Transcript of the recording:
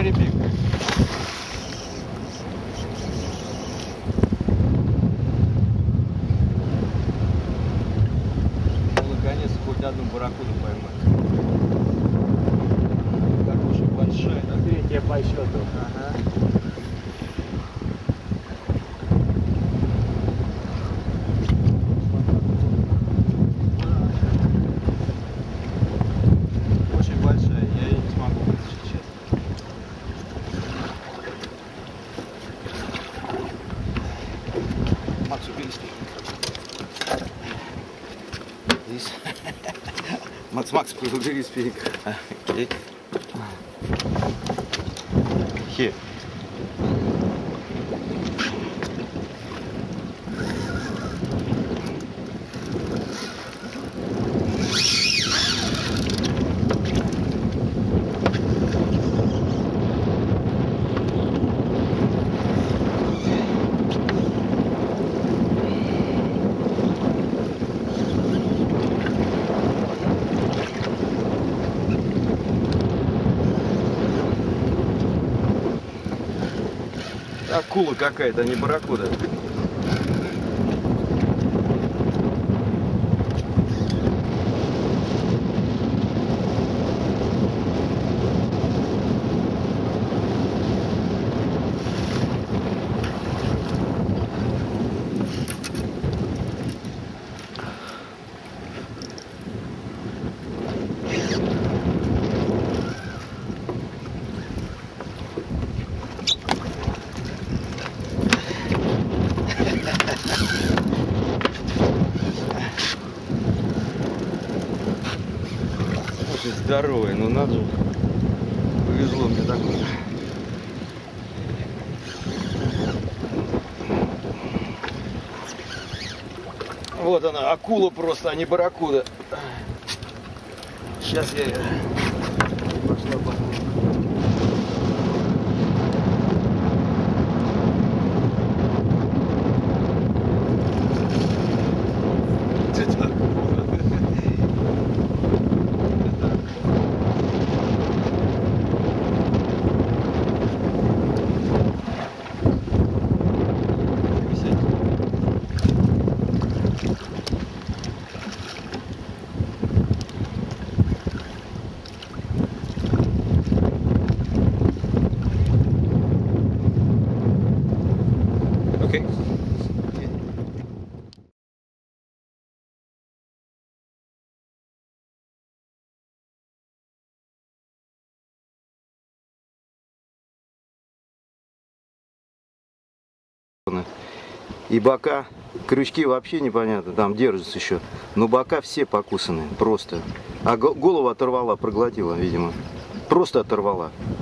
Very big. Ну, наконец, хоть одну барракуду поймать. Хорошая, большая. Да? Третья по счету. Ага. Очень большая, я ее не смогу вытащить, честно. Макс, убери спик. Здесь. Макс, убери спик. Окей. Here. Акула какая-то, а не барракуда. Очень здоровый, но надо же. Повезло мне такое. Вот она, акула просто, а не барракуда. Сейчас я ее... Пошла, пошла. Okay. И бока, крючки вообще непонятно, там держатся еще, но бока все покусаны, просто. А голову оторвала, проглотила, видимо. Просто оторвала.